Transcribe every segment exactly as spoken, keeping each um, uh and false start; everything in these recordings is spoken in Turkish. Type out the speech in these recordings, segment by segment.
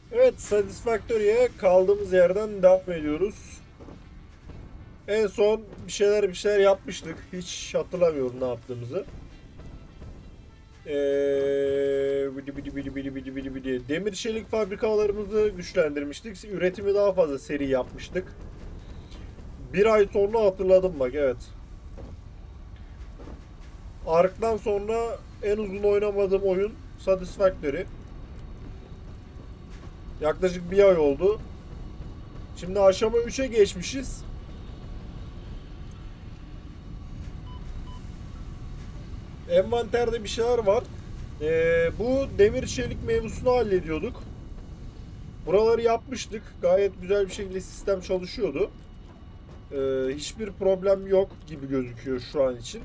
Evet, Satisfactory'e kaldığımız yerden devam ediyoruz. En son bir şeyler bir şeyler yapmıştık. Hiç hatırlamıyorum ne yaptığımızı. Ee, bidi bidi bidi bidi bidi bidi bidi. Demir çelik fabrikalarımızı güçlendirmiştik. Üretimi daha fazla seri yapmıştık. Bir ay sonra hatırladım bak, evet. Ark'tan sonra en uzun oynamadığım oyun Satisfactory. Yaklaşık bir ay oldu. Şimdi aşama üçe geçmişiz. Envanterde bir şeyler var. Ee, bu demir çelik mevzusunu hallediyorduk. Buraları yapmıştık. Gayet güzel bir şekilde sistem çalışıyordu. Ee, hiçbir problem yok gibi gözüküyor şu an için.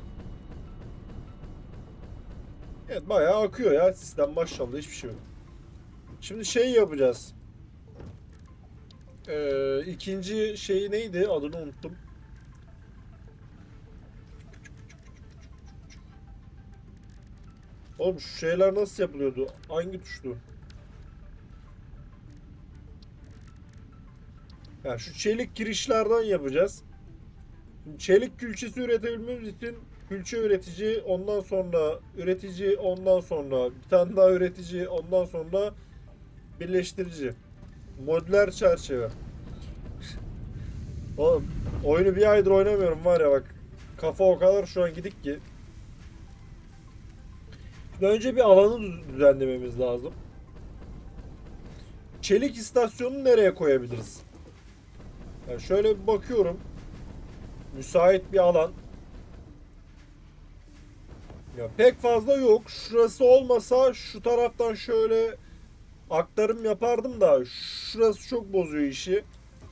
Evet, bayağı akıyor ya sistem, maşallah, hiçbir şey yok. Şimdi şey yapacağız. Ee, ikinci şey neydi? Adını unuttum. Oğlum şu şeyler nasıl yapılıyordu? Hangi tuştu? Yani şu çelik girişlerden yapacağız. Şimdi çelik külçesi üretebilmemiz için külçe üretici, ondan sonra üretici, ondan sonra bir tane daha üretici, ondan sonra birleştirici. Modüler çerçeve. Oğlum, oyunu bir aydır oynamıyorum var ya bak. Kafa o kadar şu an gidik ki. Şimdi önce bir alanı düzenlememiz lazım. Çelik istasyonunu nereye koyabiliriz? Yani şöyle bir bakıyorum. Müsait bir alan. Ya pek fazla yok. Şurası olmasa şu taraftan şöyle aktarım yapardım da şurası çok bozuyor işi.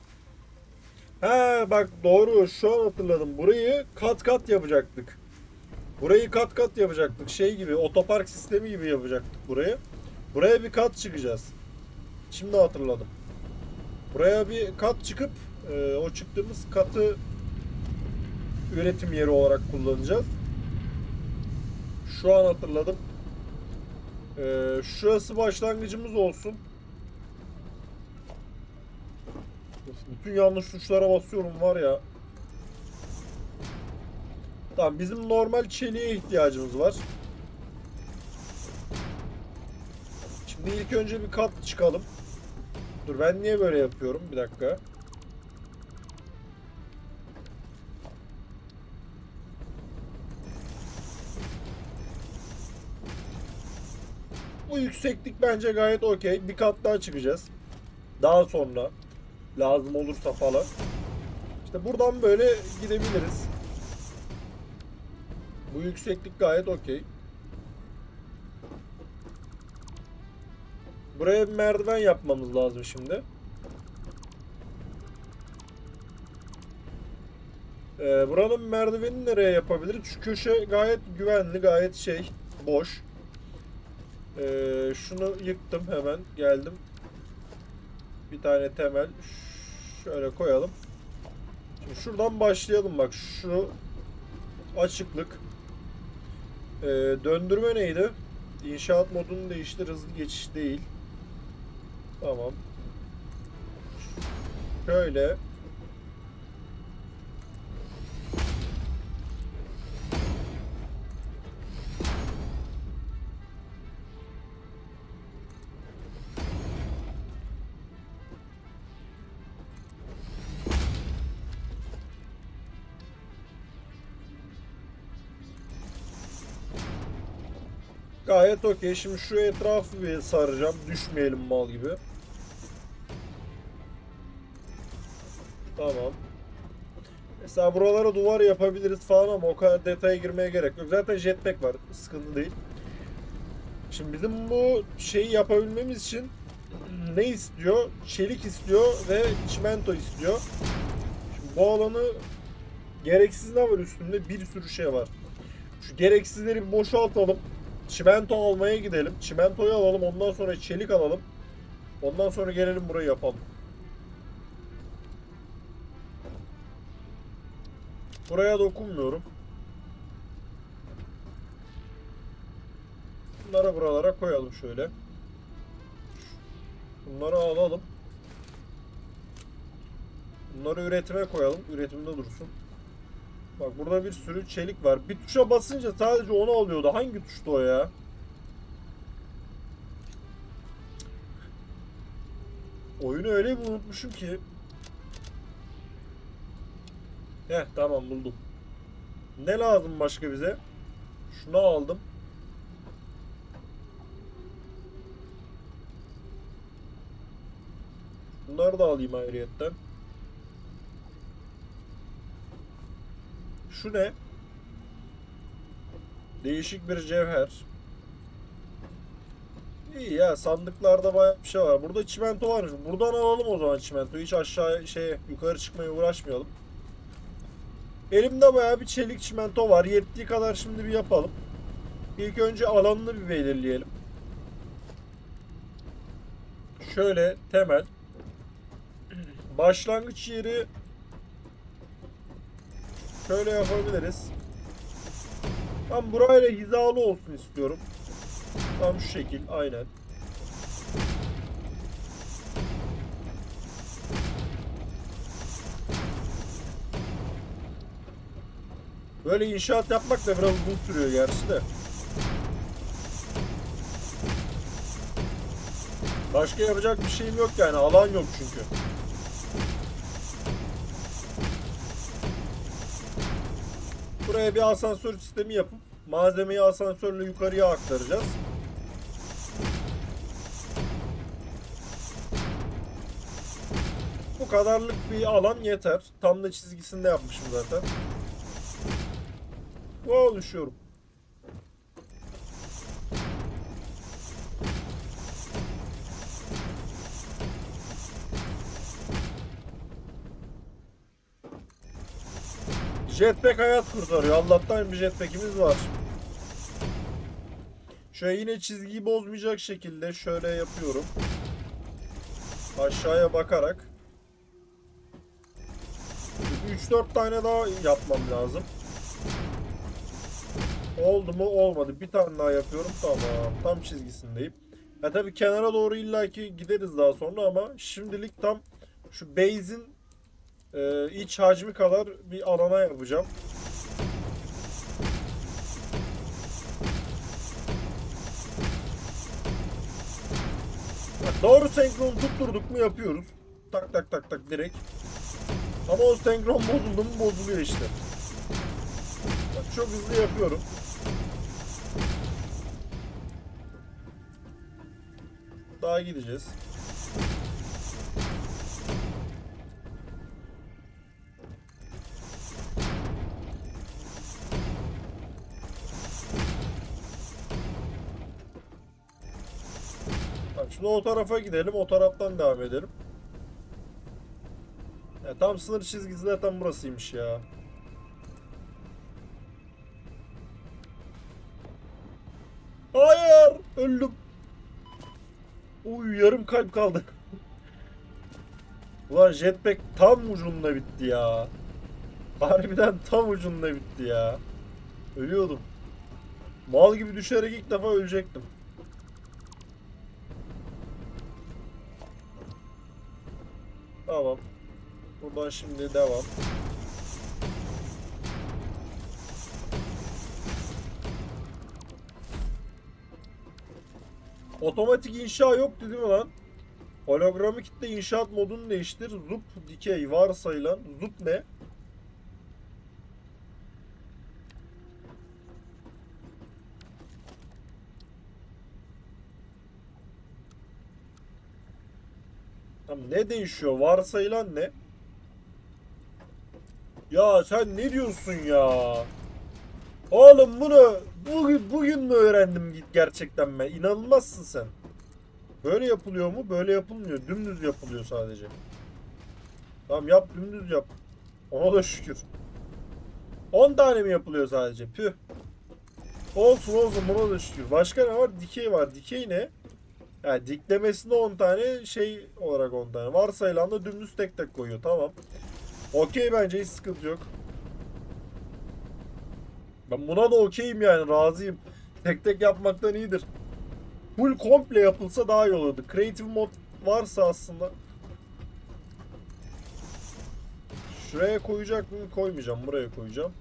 He bak, doğru, şu an hatırladım. Burayı kat kat yapacaktık. Burayı kat kat yapacaktık. Şey gibi, otopark sistemi gibi yapacaktık burayı. Buraya bir kat çıkacağız. Şimdi hatırladım. Buraya bir kat çıkıp e, o çıktığımız katı üretim yeri olarak kullanacağız. Şu an hatırladım. E, şurası başlangıcımız olsun. Bütün yanlış tuşlara basıyorum var ya. Tamam, bizim normal çeliğe ihtiyacımız var. Şimdi ilk önce bir kat çıkalım. Dur, ben niye böyle yapıyorum? Bir dakika. Bu yükseklik bence gayet okey. Bir kat daha çıkacağız. Daha sonra lazım olursa falan. İşte buradan böyle gidebiliriz. Bu yükseklik gayet okey. Buraya bir merdiven yapmamız lazım şimdi. Ee, buranın merdiveni nereye yapabiliriz? Şu köşe gayet güvenli, gayet şey, boş. Ee, şunu yıktım hemen, geldim. Bir tane temel şöyle koyalım. Şimdi şuradan başlayalım bak, şu açıklık. Ee, döndürme neydi? İnşaat modunu değiştir, hızlı geçiş değil. Tamam. Şöyle. Gayet okey. Şimdi şu etrafı bir saracağım. Düşmeyelim mal gibi. Tamam. Mesela buralara duvar yapabiliriz falan ama o kadar detaya girmeye gerek yok. Zaten jetpack var. Sıkıntı değil. Şimdi bizim bu şeyi yapabilmemiz için ne istiyor? Çelik istiyor ve çimento istiyor. Şimdi bu alanı, gereksiz ne var üstünde? Bir sürü şey var. Şu gereksizleri bir boşaltalım. Çimento almaya gidelim. Çimentoyu alalım. Ondan sonra çelik alalım. Ondan sonra gelelim burayı yapalım. Buraya dokunmuyorum. Bunları buralara koyalım şöyle. Bunları alalım. Bunları üretime koyalım. Üretimde dursun. Bak burada bir sürü çelik var. Bir tuşa basınca sadece onu alıyordu. Hangi tuştu o ya? Oyunu öyle bir unutmuşum ki. Heh, tamam buldum. Ne lazım başka bize? Şunu aldım. Bunları da alayım ayrıyetten. Şu ne? Değişik bir cevher. İyi ya, sandıklarda bayağı bir şey var. Burada çimento varmış. Buradan alalım o zaman çimentoyu. Hiç aşağı şeye yukarı çıkmaya uğraşmayalım. Elimde bayağı bir çelik çimento var. Yettiği kadar şimdi bir yapalım. İlk önce alanını bir belirleyelim. Şöyle temel. Başlangıç yeri şöyle yapabiliriz. Ben burayla hizalı olsun istiyorum. Tam şu şekil, aynen. Böyle inşaat yapmak da biraz uzun sürüyor gerçi de. Başka yapacak bir şeyim yok yani, alan yok çünkü. Buraya bir asansör sistemi yapıp malzemeyi asansörle yukarıya aktaracağız. Bu kadarlık bir alan yeter. Tam da çizgisinde yapmışım zaten. Bu oluşuyorum. Jetpack hayat kurtarıyor. Allah'tan bir jetpack'imiz var. Şöyle yine çizgiyi bozmayacak şekilde şöyle yapıyorum. Aşağıya bakarak. üç dört tane daha yapmam lazım. Oldu mu? Olmadı. Bir tane daha yapıyorum. Tamam. Tam çizgisindeyim. Ya tabii kenara doğru illaki gideriz daha sonra ama şimdilik tam şu base'in e, iç hacmi kadar bir alana yapacağım. Bak, doğru senkron tutturduk mu yapıyoruz. Tak tak tak tak direkt. Ama o senkron bozuldu mu bozuluyor işte. Bak, çok hızlı yapıyorum. Daha gideceğiz. Bak şimdi o tarafa gidelim, o taraftan devam edelim. Ya, tam sınır çizgisi zaten burasıymış ya. Hayır, öldüm. Uy, yarım kalp kaldı. Ulan jetpack tam ucunda bitti ya. Harbiden tam ucunda bitti ya. Ölüyordum. Mal gibi düşerek ilk defa ölecektim. Tamam. Buradan şimdi devam. Otomatik inşa yok değil mi lan? Hologramı kitle inşaat modunu değiştir. Zup dikey varsayılan. Zup ne? Tamam, ne değişiyor? Varsayılan ne? Ya sen ne diyorsun ya? Oğlum bunu bugün, bugün mü öğrendim git gerçekten ben? İnanılmazsın sen. Böyle yapılıyor mu? Böyle yapılmıyor. Dümdüz yapılıyor sadece. Tamam, yap, dümdüz yap. Ona da şükür. on tane mi yapılıyor sadece? Püh. Olsun olsun, buna da şükür. Başka ne var? Dikey var. Dikey ne? Yani diklemesinde on tane, şey olarak on tane. Varsayılan da dümdüz tek tek koyuyor. Tamam. Okey, bence hiç sıkıntı yok. Ben buna da okeyim yani, razıyım. Tek tek yapmaktan iyidir. Full komple yapılsa daha iyi olurdu. Creative mod varsa aslında. Şuraya koyacak mıyım? Koymayacağım. Buraya koyacağım.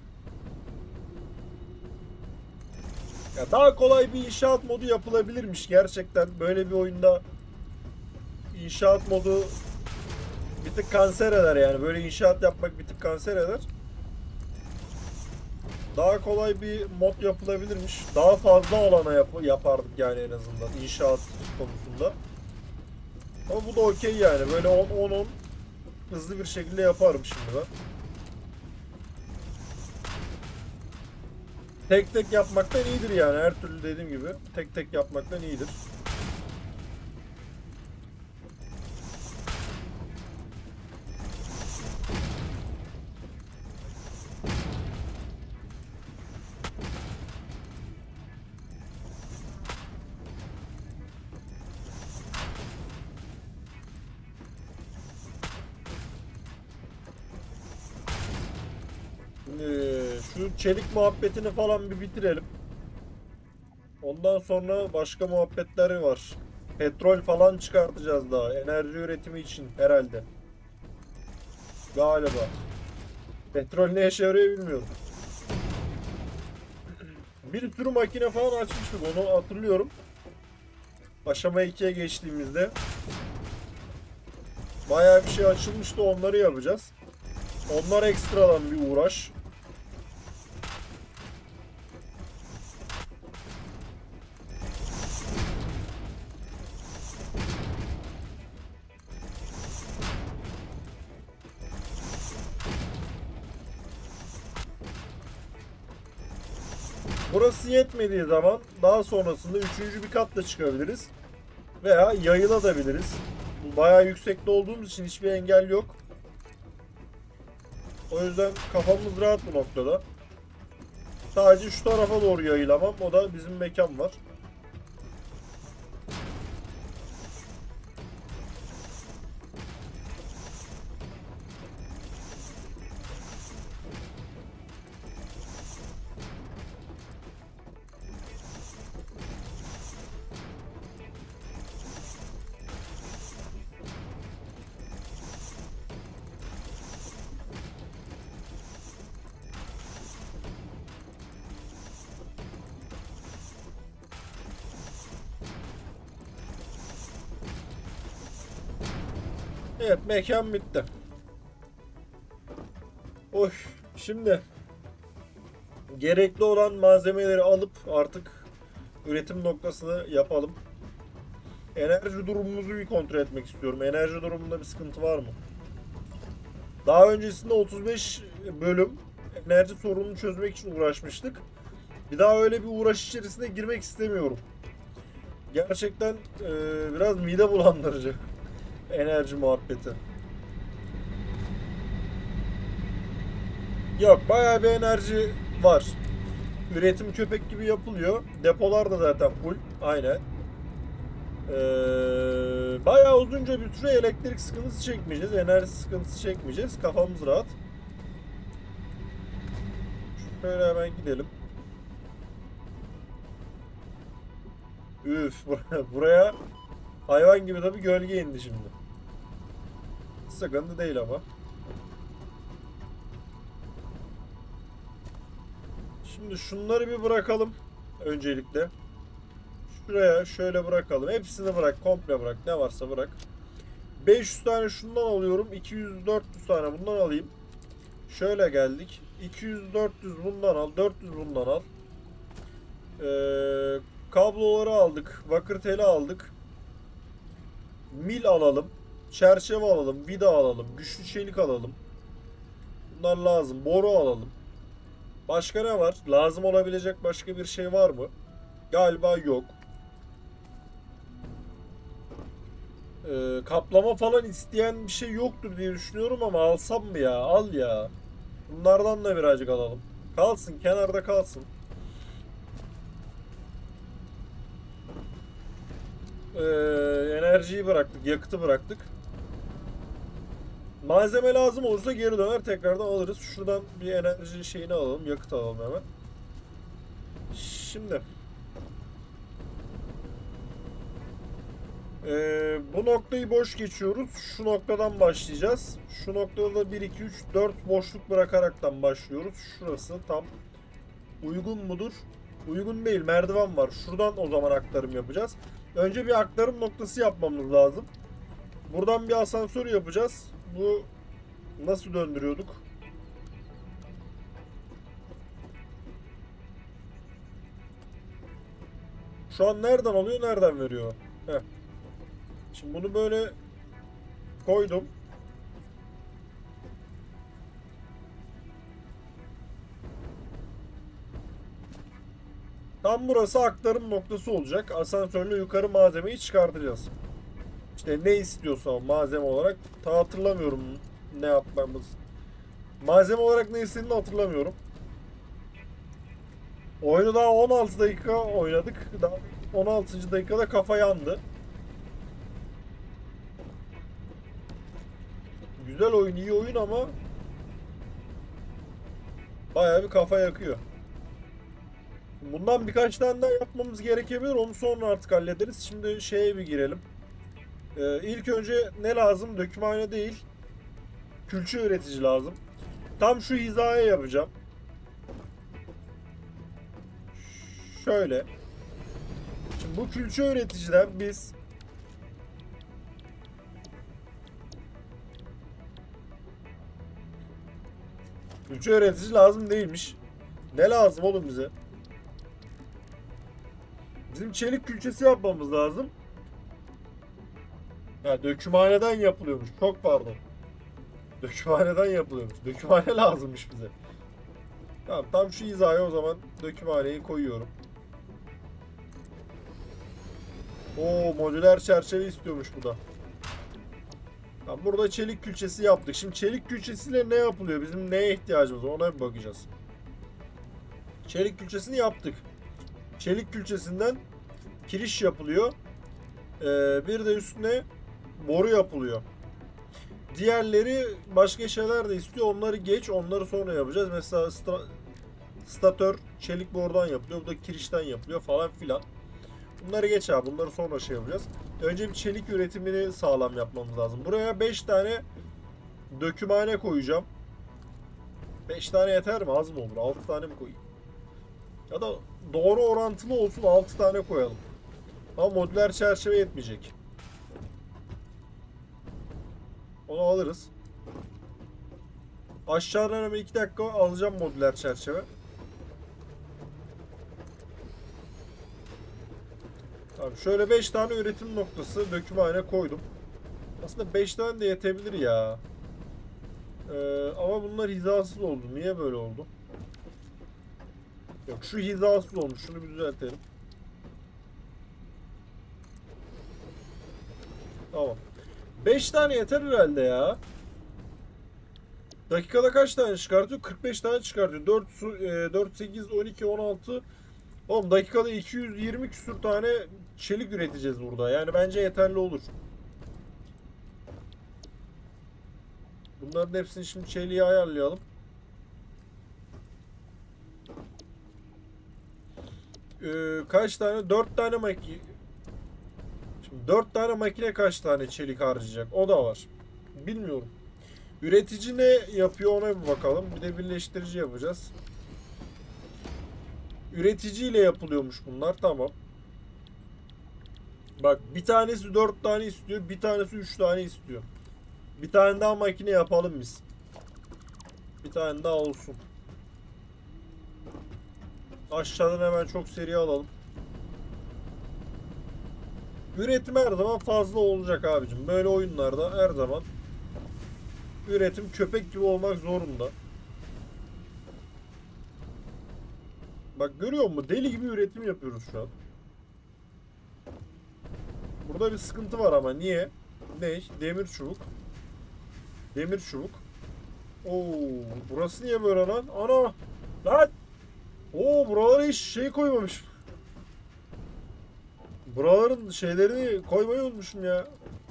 Ya daha kolay bir inşaat modu yapılabilirmiş gerçekten. Böyle bir oyunda inşaat modu bir tık kanser eder yani. Böyle inşaat yapmak bir tık kanser eder. Daha kolay bir mod yapılabilirmiş. Daha fazla alana yap yapardık yani en azından inşaat konusunda. Ama bu da okey yani. Böyle on on on hızlı bir şekilde yaparım şimdi ben. Tek tek yapmaktan iyidir yani. Her türlü dediğim gibi tek tek yapmaktan iyidir. Ee, şu çelik muhabbetini falan bir bitirelim. Ondan sonra başka muhabbetler var. Petrol falan çıkartacağız daha. Enerji üretimi için herhalde. Galiba. Petrol ne işe yarıyor bilmiyorum. Bir sürü makine falan açmıştık, onu hatırlıyorum. Aşama ikiye geçtiğimizde bayağı bir şey açılmıştı, onları yapacağız. Onlar ekstradan bir uğraş. Burası yetmediği zaman daha sonrasında üçüncü bir katla çıkabiliriz. Veya yayılabiliriz. Bayağı yüksekte olduğumuz için hiçbir engel yok. O yüzden kafamız rahat bu noktada. Sadece şu tarafa doğru yayılamam. O da bizim mekan var. Evet, mekan bitti. Oy, şimdi gerekli olan malzemeleri alıp artık üretim noktasını yapalım. Enerji durumumuzu bir kontrol etmek istiyorum. Enerji durumunda bir sıkıntı var mı? Daha öncesinde otuz beş bölüm enerji sorununu çözmek için uğraşmıştık. Bir daha öyle bir uğraş içerisine girmek istemiyorum. Gerçekten e, biraz mide bulandırıcı enerji muhabbeti. Yok, bayağı bir enerji var. Üretim köpek gibi yapılıyor. Depolar da zaten full. Aynen. Ee, bayağı uzunca bir süre elektrik sıkıntısı çekmeyeceğiz. Enerji sıkıntısı çekmeyeceğiz. Kafamız rahat. Şöyle hemen gidelim. Üf, buraya hayvan gibi tabii gölge indi şimdi. Sıkıntı değil ama. Şimdi şunları bir bırakalım öncelikle. Şuraya şöyle bırakalım. Hepsini bırak, komple bırak. Ne varsa bırak. beş yüz tane şundan alıyorum. iki yüz dört yüz tane bundan alayım. Şöyle geldik. iki yüz dört yüz bundan al. dört yüz bundan al. Ee, kabloları aldık. Bakır teli aldık. Mil alalım. Çerçeve alalım. Vida alalım. Güçlü çelik alalım. Bunlar lazım. Boru alalım. Başka ne var? Lazım olabilecek başka bir şey var mı? Galiba yok. Ee, kaplama falan isteyen bir şey yoktur diye düşünüyorum ama alsam mı ya? Al ya. Bunlardan da birazcık alalım. Kalsın, kenarda kalsın. Ee, enerjiyi bıraktık, yakıtı bıraktık. Malzeme lazım olursa geri döner tekrardan alırız. Şuradan bir enerji şeyini alalım, yakıt alalım hemen. Şimdi Ee, bu noktayı boş geçiyoruz. Şu noktadan başlayacağız. Şu noktada da bir, iki, üç, dört boşluk bırakaraktan başlıyoruz. Şurası tam uygun mudur? Uygun değil. Merdiven var. Şuradan o zaman aktarım yapacağız. Önce bir aktarım noktası yapmamız lazım. Buradan bir asansör yapacağız. Bu nasıl döndürüyorduk? Şu an nereden alıyor, nereden veriyor? Heh. Şimdi bunu böyle koydum. Tam burası aktarım noktası olacak. Asansörle yukarı malzemeyi çıkartacağız. İşte ne istiyorsa malzeme olarak. Ta hatırlamıyorum ne yapmamız. Malzeme olarak ne istediğini hatırlamıyorum. Oyunu daha on altı dakika oynadık. Daha on altıncı dakikada kafa yandı. Güzel oyun, iyi oyun ama bayağı bir kafa yakıyor. Bundan birkaç tane daha yapmamız gerekebilir. Onu sonra artık hallederiz. Şimdi şeye bir girelim. Ee, ilk önce ne lazım? Dökümhane değil. Külçe üretici lazım. Tam şu hizaya yapacağım. Şöyle. Şimdi bu külçe üreticiden biz külçe üretici lazım değilmiş. Ne lazım oğlum bize? Bizim çelik külçesi yapmamız lazım. Ha, dökümhaneden yapılıyormuş. Çok pardon. Dökümhaneden yapılıyormuş. Dökümhane lazımmış bize. Tamam, tam şu hizaya o zaman dökümhaneyi koyuyorum. Oo, modüler çerçeve istiyormuş bu da. Tamam, burada çelik külçesi yaptık. Şimdi çelik külçesiyle ne yapılıyor? Bizim neye ihtiyacımız var? Ona bir bakacağız. Çelik külçesini yaptık. Çelik külçesinden kiriş yapılıyor. Ee, bir de üstüne boru yapılıyor. Diğerleri başka şeyler de istiyor. Onları geç. Onları sonra yapacağız. Mesela sta statör çelik borudan yapılıyor. Bu da kirişten yapılıyor falan filan. Bunları geç abi. Bunları sonra şey yapacağız. Önce bir çelik üretimini sağlam yapmamız lazım. Buraya beş tane dökümhane koyacağım. beş tane yeter mi? Az mı olur? altı tane mi koyayım? Ya da doğru orantılı olsun, altı tane koyalım. Ama modüler çerçeve yetmeyecek. Onu alırız. Aşağıdan hemen iki dakika alacağım modüler çerçeve. Tamam, şöyle beş tane üretim noktası dökümhane koydum. Aslında beş tane de yetebilir ya. Ee, ama bunlar hizasız oldu. Niye böyle oldu? Yok, şu hizasız olmuş. Şunu bir düzeltelim. Tamam. beş tane yeter herhalde ya. Dakikada kaç tane çıkartıyor? kırk beş tane çıkartıyor. dört, dört, sekiz, on iki, on altı. Oğlum dakikada iki yüz yirmi küsür tane çelik üreteceğiz burada. Yani bence yeterli olur. Bunların hepsini şimdi çeliğe ayarlayalım. Ee, kaç tane? dört tane makine. Şimdi dört tane makine kaç tane çelik harcayacak? O da var. Bilmiyorum. Üretici ne yapıyor ona bir bakalım. Bir de birleştirici yapacağız. Üreticiyle yapılıyormuş bunlar. Tamam. Bak, bir tanesi dört tane istiyor. Bir tanesi üç tane istiyor. Bir tane daha makine yapalım biz. Bir tane daha olsun. Aşağıdan hemen çok seri alalım. Üretim her zaman fazla olacak abicim. Böyle oyunlarda her zaman üretim köpek gibi olmak zorunda. Bak, görüyor musun? Deli gibi üretim yapıyoruz şu an. Burada bir sıkıntı var ama niye? Ne? Demir çubuk. Demir çubuk. Oo, burası niye böyle lan? Ana! Lan! Oo, buralara hiç şey koymamış. Buraların şeylerini koymayı unutmuşum ya.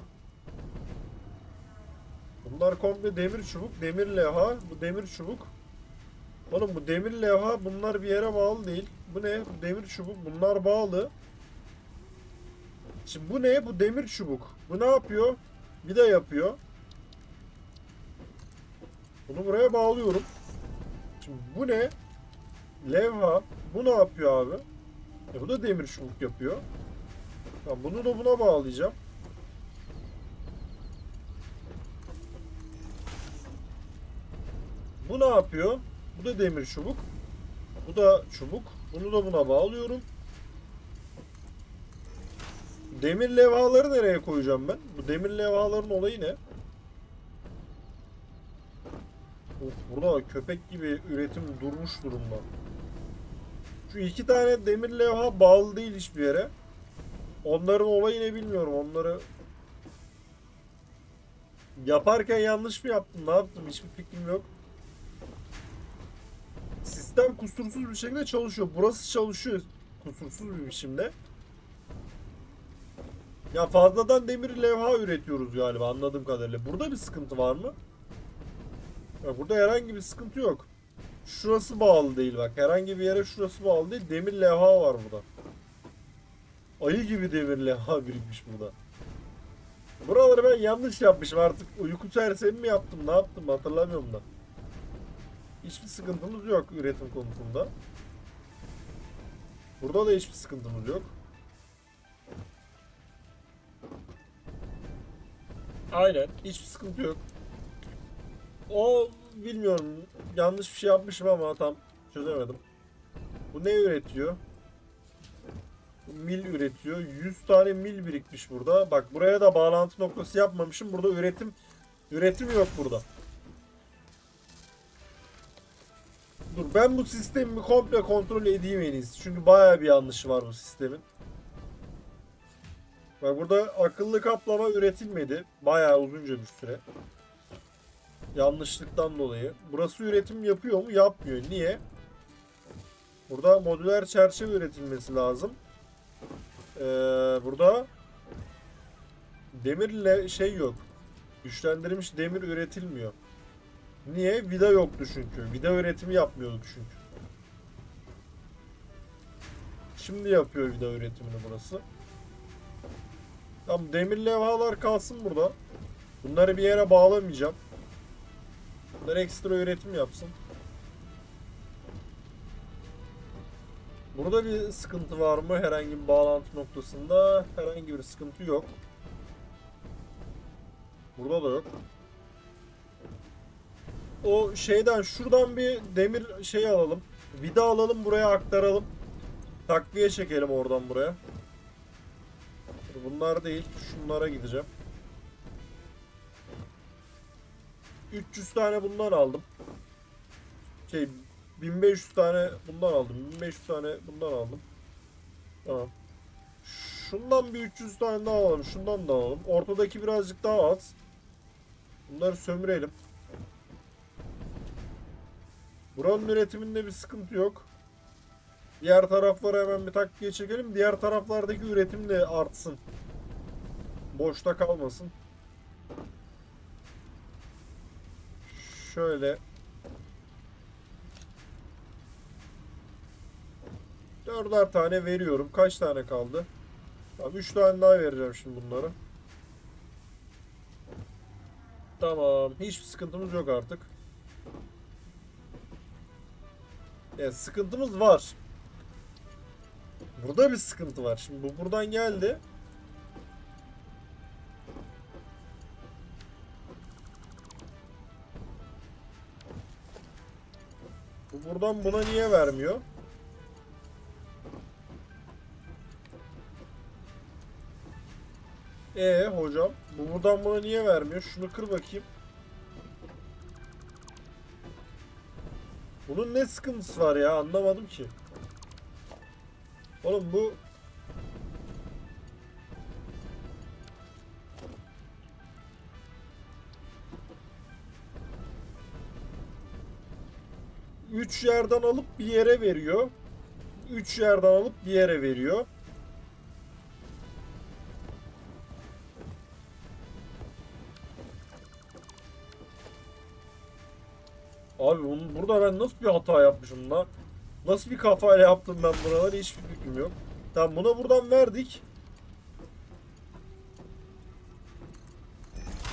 Bunlar komple demir çubuk, demir levha, bu demir çubuk. Oğlum, bu demir levha, bunlar bir yere bağlı değil. Bu ne? Bu demir çubuk, bunlar bağlı. Şimdi bu ne? Bu demir çubuk. Bu ne yapıyor? Vida yapıyor. Bunu buraya bağlıyorum. Şimdi bu ne? Levha. Bu ne yapıyor abi? E bu da demir çubuk yapıyor. Tamam, bunu da buna bağlayacağım. Bu ne yapıyor? Bu da demir çubuk. Bu da çubuk. Bunu da buna bağlıyorum. Demir levhaları nereye koyacağım ben? Bu demir levhaların olayı ne? Of, burada köpek gibi üretim durmuş durumda. Şu iki tane demir levha bağlı değil hiçbir yere. Onların olayı ne bilmiyorum. Onları yaparken yanlış mı yaptım? Ne yaptım? Hiçbir fikrim yok. Sistem kusursuz bir şekilde çalışıyor. Burası çalışıyor kusursuz bir biçimde. Ya fazladan demir levha üretiyoruz galiba anladığım kadarıyla. Burada bir sıkıntı var mı? Ya burada herhangi bir sıkıntı yok. Şurası bağlı değil bak. Herhangi bir yere şurası bağlı değil. Demir levha var burada. Ayı gibi demir levha birikmiş burada. Buraları ben yanlış yapmışım artık. Uyku sersemi mi yaptım? Ne yaptım? Hatırlamıyorum da. Hiçbir sıkıntımız yok üretim konusunda. Burada da hiçbir sıkıntımız yok. Aynen. Hiçbir sıkıntı yok. O bilmiyorum. Yanlış bir şey yapmışım ama tam çözemedim. Bu ne üretiyor? Mil üretiyor. yüz tane mil birikmiş burada. Bak buraya da bağlantı noktası yapmamışım. Burada üretim üretim yok burada. Dur ben bu sistemi komple kontrol edeyim en iyisi. Çünkü bayağı bir yanlışı var bu sistemin. Bak burada akıllı kaplama üretilmedi. Bayağı uzunca bir süre. Yanlışlıktan dolayı. Burası üretim yapıyor mu? Yapmıyor. Niye? Burada modüler çerçeve üretilmesi lazım. Ee, burada demirle şey yok. Güçlendirilmiş demir üretilmiyor. Niye? Vida yoktu çünkü. Vida üretimi yapmıyorduk çünkü. Şimdi yapıyor vida üretimini burası. Tamam demir levhalar kalsın burada. Bunları bir yere bağlamayacağım. Bunlar ekstra üretim yapsın. Burada bir sıkıntı var mı? Herhangi bir bağlantı noktasında herhangi bir sıkıntı yok. Burada da yok. O şeyden şuradan bir demir şey alalım. Vida alalım buraya aktaralım. Takviye çekelim oradan buraya. Bunlar değil. Şunlara gideceğim. üç yüz tane bundan aldım. Şey bin beş yüz tane bundan aldım. bin beş yüz tane bundan aldım. Tamam. Şundan bir üç yüz tane daha alalım. Şundan da alalım. Ortadaki birazcık daha az. Bunları sömürelim. Buranın üretiminde bir sıkıntı yok. Diğer taraflara hemen bir takviye çekelim. Diğer taraflardaki üretim de artsın. Boşta kalmasın. Şöyle. Dörder tane veriyorum. Kaç tane kaldı? Tamam, üç tane daha vereceğim şimdi bunları. Tamam. Hiçbir sıkıntımız yok artık. Evet, sıkıntımız var. Burada bir sıkıntı var. Şimdi bu buradan geldi. Bu buradan buna niye vermiyor? Ee hocam, bu buradan buna niye vermiyor? Şunu kır bakayım. Bunun ne sıkıntısı var ya? Anlamadım ki. Oğlum bu üç yerden alıp bir yere veriyor. üç yerden alıp bir yere veriyor. Abi bunu, burada ben nasıl bir hata yapmışım lan? Nasıl bir kafayla yaptım ben buraları hiçbir fikrim yok. Tamam buna buradan verdik.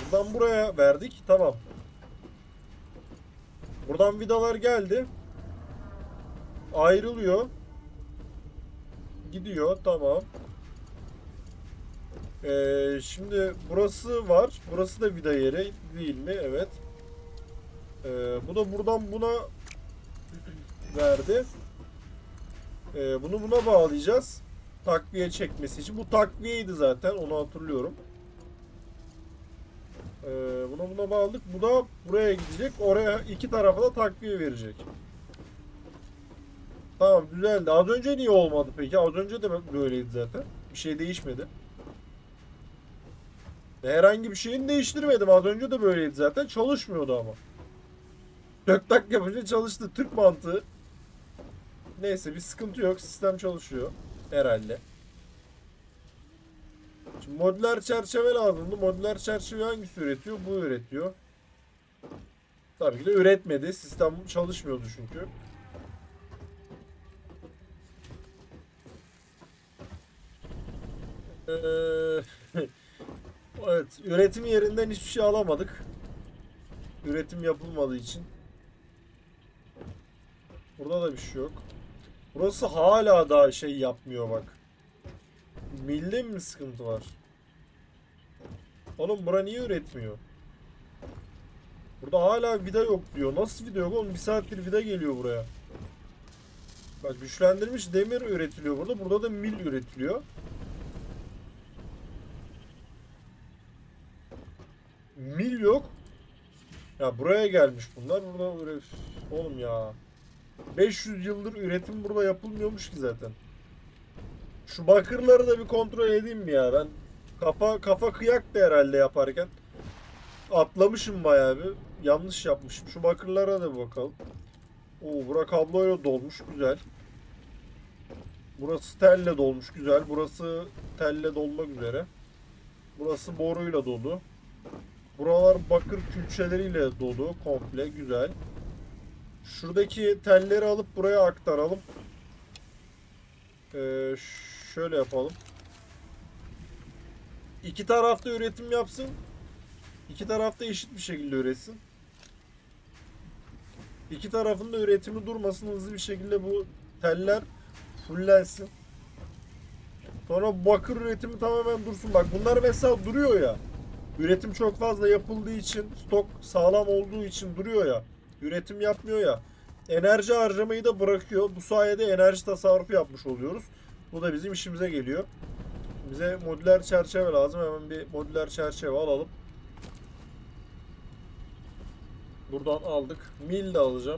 Buradan buraya verdik. Tamam. Buradan vidalar geldi. Ayrılıyor. Gidiyor. Tamam. Ee, şimdi burası var. Burası da vida yeri değil mi? Evet. Ee, bu da buradan buna verdi. Ee, bunu buna bağlayacağız. Takviye çekmesi için. Bu takviyeydi zaten. Onu hatırlıyorum. Ee, buna buna bağladık. Bu da buraya gidecek. Oraya iki tarafa da takviye verecek. Tamam, güzeldi. Az önce niye olmadı peki? Az önce de böyleydi zaten. Bir şey değişmedi. Herhangi bir şeyini değiştirmedim. Az önce de böyleydi zaten. Çalışmıyordu ama. Tök tak yapınca çalıştı. Türk mantığı. Neyse, bir sıkıntı yok. Sistem çalışıyor. Herhalde. Şimdi modüler çerçeve lazımdı. Modüler çerçeve hangisi üretiyor? Bu üretiyor. Tabii ki de üretmedi. Sistem çalışmıyordu çünkü. Ee, evet. Üretim yerinden hiçbir şey alamadık. Üretim yapılmadığı için. Burada da bir şey yok. Burası hala daha şey yapmıyor bak. Milde mi sıkıntı var? Oğlum bura niye üretmiyor? Burada hala vida yok diyor. Nasıl vida yok oğlum? Bir saattir vida geliyor buraya. Bak, güçlendirilmiş demir üretiliyor burada. Burada da mil üretiliyor. Mil yok. Ya buraya gelmiş bunlar. Burada üret... Oğlum ya. beş yüz yıldır üretim burada yapılmıyormuş ki zaten. Şu bakırları da bir kontrol edeyim mi ya? Ben kafa kafa kıyaktı herhalde yaparken. Atlamışım bayağı bir. Yanlış yapmışım. Şu bakırlara da bir bakalım. Oo, bura kabloyla dolmuş. Güzel. Burası telle dolmuş. Güzel. Burası telle dolmak üzere. Burası boruyla dolu. Buralar bakır külçeleriyle dolu. Komple. Güzel. Şuradaki telleri alıp buraya aktaralım. Ee, şöyle yapalım. İki tarafta üretim yapsın. İki tarafta eşit bir şekilde üretsin. İki tarafın da üretimi durmasın. Hızlı bir şekilde bu teller fullensin. Sonra bakır üretimi tamamen dursun. Bak bunlar mesela duruyor ya. Üretim çok fazla yapıldığı için, stok sağlam olduğu için duruyor ya. Üretim yapmıyor ya. Enerji harcamayı da bırakıyor. Bu sayede enerji tasarrufu yapmış oluyoruz. Bu da bizim işimize geliyor. Bize modüler çerçeve lazım. Hemen bir modüler çerçeve alalım. Buradan aldık. Mil de alacağım.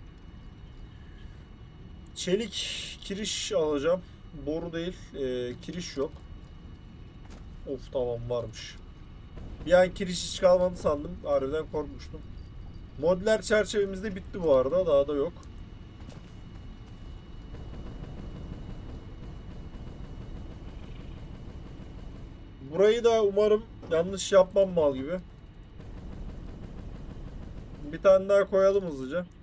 Çelik kiriş alacağım. Boru değil. E, kiriş yok. Of, tamam, varmış. Bir an kiriş hiç kalmadı sandım. Harbiden korkmuştum. Modüler çerçevemiz de bitti bu arada. Daha da yok. Burayı da umarım yanlış yapmam mal gibi. Bir tane daha koyalım hızlıca.